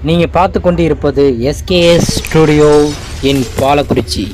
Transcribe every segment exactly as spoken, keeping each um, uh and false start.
நீங்கள் பார்த்து கொண்டு இருப்பது எஸ்கேஎஸ் ஸ்டுடியோ இன் பாலக்குறிச்சி.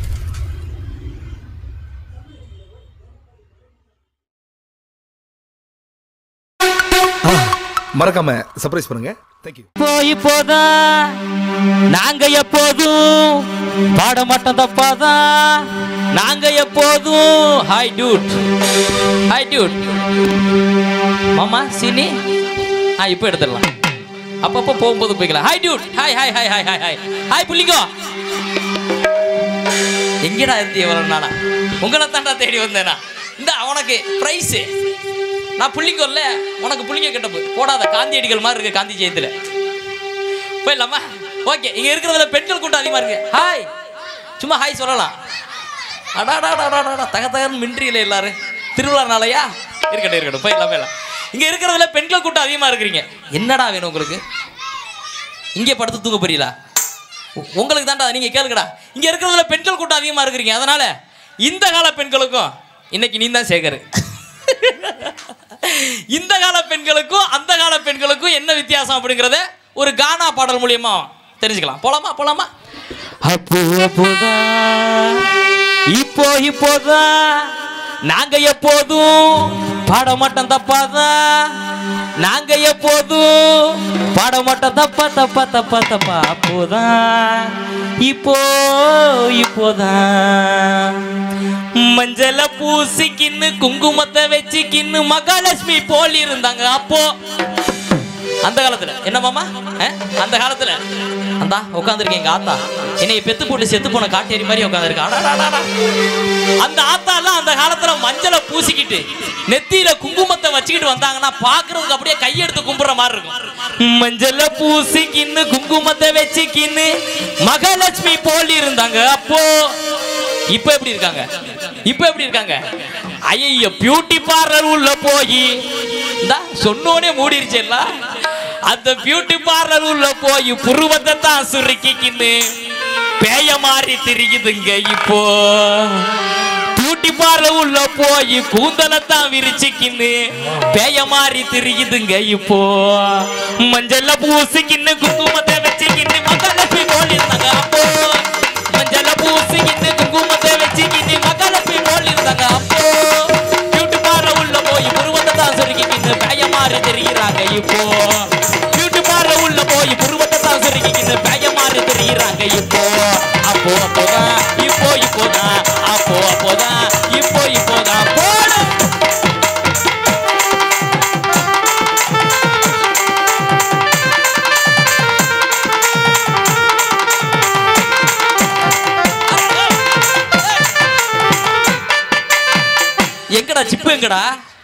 மறக்காம சர்ப்ரைஸ் பண்ணுங்க. Thank you. போய் போதா நாங்க எப்போதும் பாட மாட்டோம் தப்பாதான் நாங்க எப்போதும். Hi dude, hi dude. மாமா சீனி ஆ இப்போ எடுத்துடலாம். அப்பப்போ போகும்போது போய்க்கலாம். Hi dude. Hi hi hi hi hi hi hi புள்ளிங்கோ. எங்கடா இருந்து எவ்வளோ நாளா உங்களை தாண்டா தேடி வந்தேனா. இந்த அவனுக்கு ப்ரைஸு நான் புள்ளிங்கோல்ல, உனக்கு புள்ளிங்க கெட்டப்பு போடாத காந்தியடிகள் மாதிரி இருக்கு காந்தி ஜெயந்தியில். போயிடலாமா? ஓகே. இங்கே இருக்கிறதுல பெண்கள் கூட்டம் அதிகமாக இருக்கு. ஹாய் சும்மா ஹாய் சொல்லலாம். அடாடாடாடாடா தக தகன்னு மின்றியில் எல்லாரும் திருவிழா நாளையா இருக்கட்டும் இருக்கட்டும் போயிடலாம் போயிடலாம். இங்கே இருக்கிறதுல பெண்கள் கூட்டம் அதிகமாக இருக்கிறீங்க. என்னடா வேணும் உங்களுக்கு? இங்கே படுத்து தூங்க போறீங்களா? உங்களுக்கு தாண்டா நீங்கள் கேளுங்கடா. இங்கே இருக்கிறதுல பெண்கள் கூட்டம் அதிகமாக இருக்கிறீங்க. அதனால இந்த கால பெண்களுக்கும் இன்னைக்கு நீ தான் சேகரு. இந்த கால பெண்களுக்கும் அந்த கால பெண்களுக்கும் என்ன வித்தியாசம் அப்படிங்கிறத ஒரு கானா பாடல் மூலியமா தெரிஞ்சுக்கலாம். போலாமா போலாமா? அப்போ அப்போதான் இப்போ இப்போதான் நாங்க எப்போதும் பாட மாட்டோம் தப்பாதான் நாங்க எப்போதும் பாட மாட்டோம் தப்பா தப்பா தப்பா தப்பா. அப்போதான் இப்போ இப்போதான் மஞ்சள பூசிக்கின்னு குங்குமத்தை வச்சுக்கின்னு மகாலட்சுமி போல் இருந்தாங்க. அப்போ அந்த காலத்துல என்ன மாமா அந்த காலத்துல அந்த உட்காந்துருக்கேன் எங்க ஆத்தா என்னை பெத்து போட்டு செத்து போன காட்டேரி மாதிரி உட்காந்துருக்கா. அந்த ஆத்தாலாம் அந்த காலத்துல மஞ்சளை பூசிக்கிட்டு நெத்தியில குங்குமத்தை வச்சுக்கிட்டு வந்தாங்கன்னா பாக்குறதுக்கு அப்படியே கையெடுத்து கும்பிடுற மாதிரி இருக்கும். மஞ்சள பூசிக்கின்னு குங்குமத்தை வச்சுக்கின்னு மகாலட்சுமி போல் இருந்தாங்க. அப்போ இப்ப எப்படி இருக்காங்க? இப்ப எப்படி இருக்காங்க? ஐயோ பியூட்டி பார்லர் உள்ள போய் சொன்னோனே மூடிருச்சு எல்லாம். அந்த பியூட்டி பார்லர் உள்ள போய் புருவத்தை தான் சுருக்கிக்கின்னு பேய மாறி திரிக்குதுங்க. இப்போ பியூட்டி பார்லர் உள்ள போய் கூந்தலை தான் விரிச்சுக்கின்னு பேய மாறி திரிக்குதுங்க. இப்போ மஞ்சள்ல பூசிக்கின்னு குங்குமத்தை வச்சுக்கின்னு மகாலட்சுமி போல் இருந்தாங்க. அப்போ மஞ்சள பூசிக்கின்னு குங்குமத்தை வச்சுக்கின்னு மகாலட்சுமி போல் இருந்தாங்க. அப்போ பியூட்டி பார்லர் உள்ள போய் புருவத்தை தான் சுருக்கிக்கின்னு பேய மாறி தெரிகிறாங்க. இப்போ பியூட்டி பார்லர் உள்ள போய் புருவத்தை தான் சுருக்கிக்கின்னு பேய மாறி தெரிகிறாங்க. இப்போ அப்போ அப்போதான் இப்போ இப்போதான் அப்போ அப்போதான் இப்போ இப்போதான் போட. எங்கடா சிப்பு எங்கடா?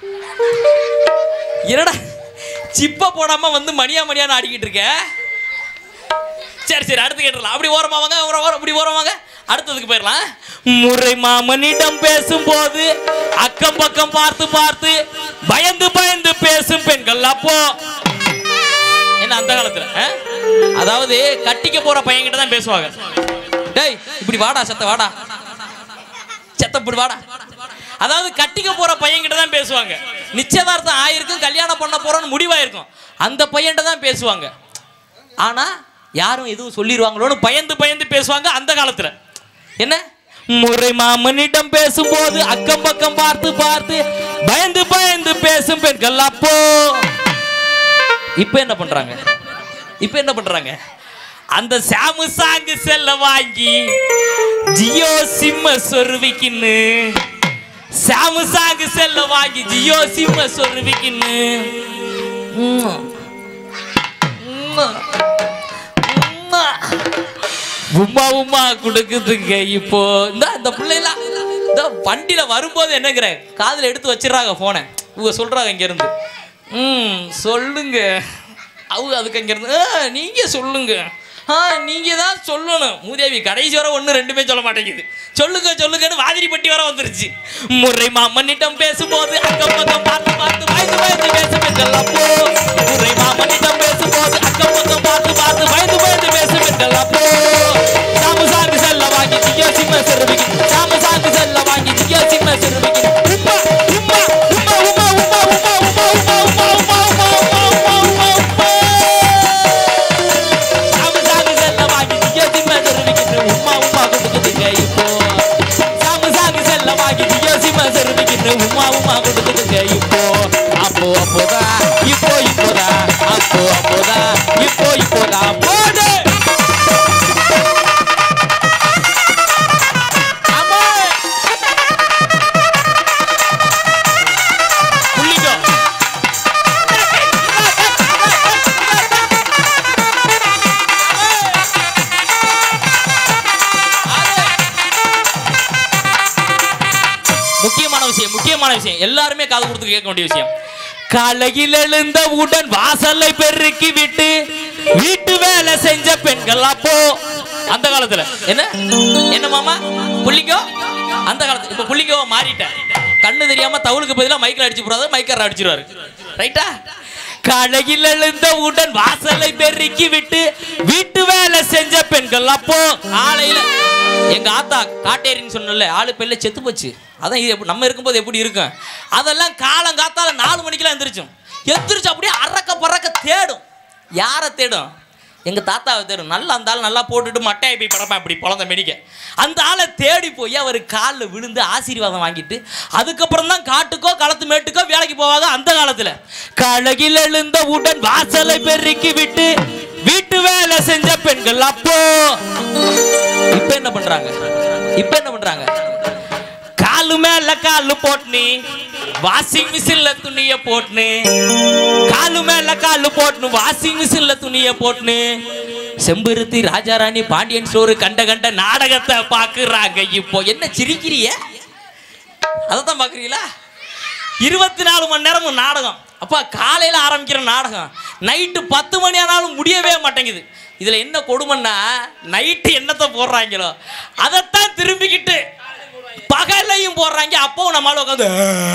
என்னடா சிப்ப போடாம வந்து மணியா மணியான்னு ஆடிக்கிட்டு இருக்க? சரி சரி அடுத்து கேட்டுடலாம். அப்படி ஓரமா வாங்க அப்படி ஓரம் வாங்க. அடுத்ததுக்கு போயிடலாம். முறை மாமனிடம் பேசும்போது அக்கம் பக்கம் பார்த்து பார்த்து பயந்து பயந்து பேசும் பெண்கள். அப்போ என்ன அந்த காலத்துல அதாவது கட்டிக்க போற பையன் கிட்ட தான் பேசுவாங்க. டேய் இப்படி வாடா சத்த வாடா செத்த இப்படி வாடா. அதாவது கட்டிக்க போற பையன் கிட்ட தான் பேசுவாங்க. நிச்சயதார்த்தம் ஆயிருக்கும் கல்யாணம் பண்ண போறோம்னு முடிவாயிருக்கும் அந்த பையன்கிட்ட தான் பேசுவாங்க. ஆனா யாரும் எதுவும் சொல்லிடுவாங்களோன்னு பயந்து பயந்து பேசுவாங்க அந்த காலத்துல. என்ன முறை மாமனிடம் பேசும்போது அக்கம் பக்கம் பார்த்து பார்த்து பயந்து பயந்து பேசும் பெண்கள். அப்போ இப்ப என்ன பண்றாங்க? இப்ப என்ன பண்றாங்க? அந்த சாமுசாங்கு செல்ல வாங்கி ஜியோ சிம்ம சொருவிக்கின்னு சாமுசாங்கு செல்ல வாங்கி ஜியோ சிம்ம சொருவிக்கின்னு உமா உமா கொடுக்குதுங்க. இப்போ இந்த இந்த பிள்ளைலாம் இந்த வண்டியில வரும்போது என்னங்கிற காதில் எடுத்து வச்சிடறாங்க போனை. இவங்க சொல்றாங்க இங்க இருந்து ம் சொல்லுங்க. அவங்க அதுக்கு அங்க இருந்து நீங்க சொல்லுங்க. ஆ நீங்க தான் சொல்லணும். மூதேவி கடைசி வர ஒன்று ரெண்டுமே சொல்ல மாட்டேங்குது. சொல்லுங்க சொல்லுங்கன்னு வாதிரி பட்டி வர வந்துருச்சு. முறை மாமனிடம் பேசும்போது அக்கம் பக்கம் பார்த்து பார்த்து பயந்து பயந்து பேசுவீர்கள். அப்போ முறை மாமனிடம் பேசும்போது அக்கம் பக்கம் பார்த்து பார்த்து பயந்து பயந்து பேசுவீர்கள். அப்போ சாமுசாங்கு செல்ல வாங்கி ஜியோ சிம்ம செருவிக்கு சாமுசாங்கு செல்ல வாங்கி ஜியோ சிம்ம செருவிக்கு உம்மா உம்மா உம்மா உம்மா உம்மா உம்மா உம்மா உம்மா உம்மா உம்மா உம்மா உம்மா உம்மா முக்கியமான விஷயம், எல்லாருமே காது கொடுத்து கேட்க வேண்டிய விஷயம். காலையில் எழுந்த உடன் வாசலை பெருக்கி விட்டு வீட்டு வேலை செஞ்ச பெண்கள் அப்போ அந்த காலத்துல என்ன என்ன மாமா புள்ளிக்கோ அந்த காலத்துல இப்ப புள்ளிக்கோ மாறிட்டேன். கண்ணு தெரியாம தவுளுக்கு பதிலா மைக்கில் அடிச்சு போறாரு, மைக்கர் அடிச்சிருவாரு. ரைட்டா? காலையில் எழுந்த உடன் வாசலை பெருக்கி விட்டு வீட்டு வேலை செஞ்ச பெண்கள் அப்போ ஆலையில எங்க ஆத்தா காட்டேரின்னு சொன்னல ஆளு பெல்ல செத்து போச்சு. அதான் இது நம்ம இருக்கும்போது எப்படி இருக்கும், அதெல்லாம் காலம் காத்தால நாலு மணிக்கெல்லாம் எந்திரிச்சோம். எந்திரிச்சு அப்படியே அரக்க பறக்க தேடும். யாரை தேடும்? எங்க தாத்தாவை தேடும். நல்லா அந்த ஆள் நல்லா போட்டுட்டு மட்டையை போய் படப்பேன் அப்படி குழந்தை மெடிக்க. அந்த ஆளை தேடி போய் அவர் காலில் விழுந்து ஆசீர்வாதம் வாங்கிட்டு அதுக்கப்புறம் தான் காட்டுக்கோ களத்து மேட்டுக்கோ வேலைக்கு போவாங்க அந்த காலத்துல. கழகில் எழுந்த உடன் வாசலை பெருக்கி விட்டு வீட்டு வேலை செஞ்ச பெண்கள் அப்போ இப்ப என்ன பண்றாங்க? இப்ப என்ன பண்றாங்க? காலு மேல காலு போட்டுனி வாஷிங் மிஷின்ல துணிய போட்டுனு காலு மேல காலு போட்டுனு வாஷிங் மிஷின்ல துணிய போட்டுனு செம்பருத்தி ராஜாராணி பாண்டியன் ஸ்டோர் கண்ட கண்ட நாடகத்தை பாக்குறாங்க. இப்போ என்ன சிரிக்கிறிய? அதான் பாக்குறீங்களா? இருபத்தி நாலு மணி நேரமும் நாடகம். அப்பா காலையில ஆரம்பிக்கிற நாடகம் நைட்டு பத்து மணி ஆனாலும் முடியவே மாட்டேங்குது. இதுல என்ன கொடுமைன்னா நைட்டு என்னத்தை போடுறாங்களோ அதைத்தான் திரும்பிக்கிட்டு பகலையும் போடுறாங்க. அப்பவும் நம்மளால உட்காந்து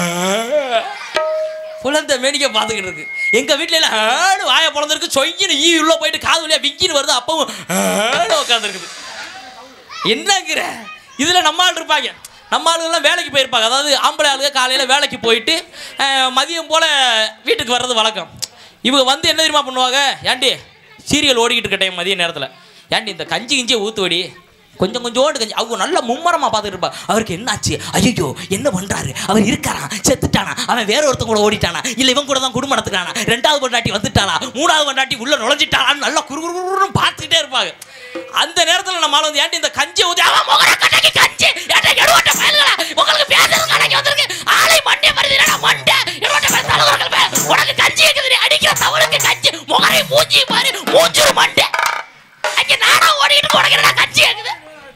குழந்தை மேனிக்க பார்த்துக்கிட்டு இருக்கு. எங்க வீட்டுல எல்லாம் வாயை பிறந்திருக்கு, சொய்யின்னு ஈ உள்ள போயிட்டு காது வழியா விக்கின்னு வருது, அப்பவும் உட்காந்துருக்குது. என்னங்கிற இதுல நம்ம ஆள் இருப்பாங்க, நம்ம ஆளுங்கெல்லாம் வேலைக்கு போயிருப்பாங்க. அதாவது ஆம்பளை ஆளுங்க காலையில வேலைக்கு போயிட்டு மதியம் போல வீட்டுக்கு வர்றது வழக்கம். இவங்க வந்து என்ன தெரியுமா பண்ணுவாங்க? ஏண்டி சீரியல் ஓடிக்கிட்டு இருக்க டைம் மதிய நேரத்தில், ஏண்டி இந்த கஞ்சி கிஞ்சியை ஊற்றுவடி கொஞ்சம் கொஞ்சோண்டு கஞ்சி. அவங்க நல்ல மும்மரமாக பார்த்துட்டு இருப்பாங்க. அவருக்கு என்ன ஆச்சு? ஐயோ என்ன பண்ணுறாரு? அவர் இருக்காரான், செத்துட்டானா, அவன் வேற ஒருத்தன் கூட ஓடிட்டானா, இல்லை இவன் கூட தான் குடும்பம் நடத்துக்கானா, ரெண்டாவது பொண்டாட்டி வந்துட்டாளா, மூணாவது பொண்டாட்டி உள்ள நுழைஞ்சிட்டாளான்னு நல்லா குறுகுறுன்னு பார்த்துக்கிட்டே இருப்பாங்க. அந்த நேரத்தில் நம்ம வந்து ஏன்டி இந்த கஞ்சி ஊற்றி கஞ்சி உங்களுக்கு பேசுறதுக்கு வந்திருக்கு ஆளை மண்டே வருது மண்டே உனக்கு கஞ்சி இருக்குது அடிக்கிற தவறுக்கு கஞ்சி முகரை மூஞ்சி பாரு மூஞ்சூர் மண்டே அங்கே நானா ஓடிக்கிட்டு கொடுக்கிறா கஞ்சி இருக்குது.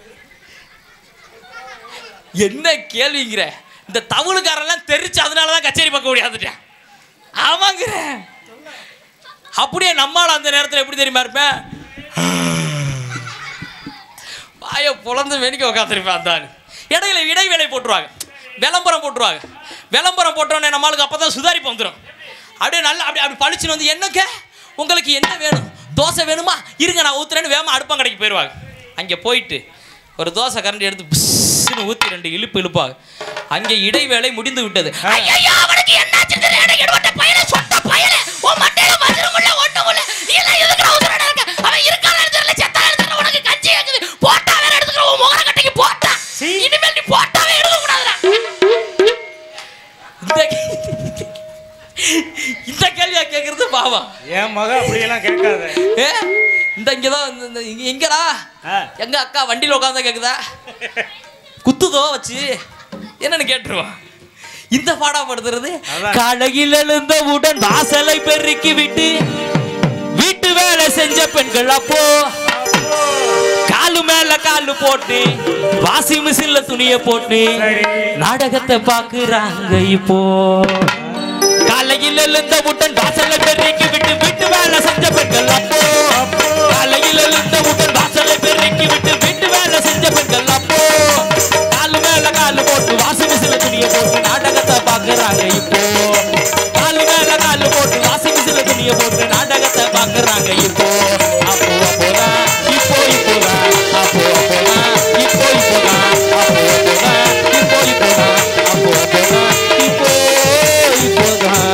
என்ன கேள்விங்கிற? இந்த தவுளுக்காரெல்லாம் தெரிச்சு அதனாலதான் கச்சேரி பார்க்க முடியாதுட்டேன். ஆமாங்கிற. அப்படியே நம்மளால அந்த நேரத்தில் எப்படி தெரியுமா இருப்பேன்? வாய புலந்து வேணிக்க உட்காந்துருப்பேன். அந்த இடையில இடைவேளை போட்டுருவாங்க, விளம்பரம் போட்டுருவாங்க. விளம்பரம் போட்டோன்னே நம்மளுக்கு அப்பதான் சுதாரிப்பு வந்துடும். அப்படியே நல்லா அப்படி அப்படி பழிச்சுன்னு வந்து என்னக்க உங்களுக்கு என்ன வேணும்? தோசை வேணுமா? இருங்க நான் ஊத்துறேன்னு வேமா அடுப்பங்கடைக்கு போயிடுவாங்க. அங்கே போயிட்டு ஒரு தோசை கரண்டி எடுத்து பிஸ்ன்னு ஊற்றி ரெண்டு இழுப்பு இழுப்பாங்க. அங்கே இடைவேளை முடிந்து விட்டது. இந்த கேள்வியா கேட்கறது பாவா? என் மக அப்படியெல்லாம் கேட்காத. இந்த இங்கதான் எங்கடா எங்க அக்கா வண்டியில உட்காந்து கேக்குதா குத்துதோ வச்சு என்னன்னு கேட்டுருவான். இந்த பாடப்படுத்துறது காலையில் எழுந்த உடன் வாசலை பெருக்கி விட்டு வீட்டு வேலை செஞ்ச பெண்கள் அப்போ காலு மேல காலு போட்டு வாஷிங் மிஷின்ல துணிய போட்டு நாடகத்தை பாக்குறாங்க. இப்போ காலையில் எழுந்த உடன் வாசலை பெருக்கி விட்டு வீட்டு வேலை செஞ்ச பெண்கள் அப்போ காலையில் எழுந்த உடன் வாசலை பெருக்கி விட்டு வீட்டு வேலை செஞ்ச பெண்கள் அப்போ காலு மேல காலு போட்டு வாஷிங் மிஷின்ல துணிய போட்டு நாடகத்தை பாக்குறாங்க. இப்போ காலு மேல காலு போட்டு வாஷிங் மிஷின்ல துணிய போட்டு நாடகத்தை பாக்குறாங்க. இப்போ அப்போ அப்போதான் இப்போ இப்போதான் அப்போ அப்போதான் இப்போ இப்போதான் அப்போ அப்போதான் இப்போ இப்போதான் அப்போ அப்போதான் இப்போ இப்போதான்.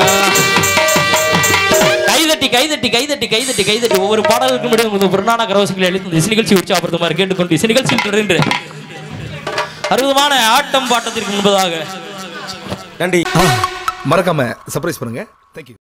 கைதட்டி கைதட்டி கைதட்டி கைதட்டி கைதட்டி ஒவ்வொரு பாடலுக்கும் இடையே புராண கரவசங்களை அளித்து இசை நிகழ்ச்சி உற்சாகப்படுத்துமாறு கேட்டுக்கொண்டு இசை நிகழ்ச்சியில் தொடர்ந்து அற்புதமான ஆட்டம் பாட்டத்திற்கு முன்பதாக நன்றி. மறக்காம சர்ப்ரைஸ் பண்ணுங்க. தேங்க்யூ.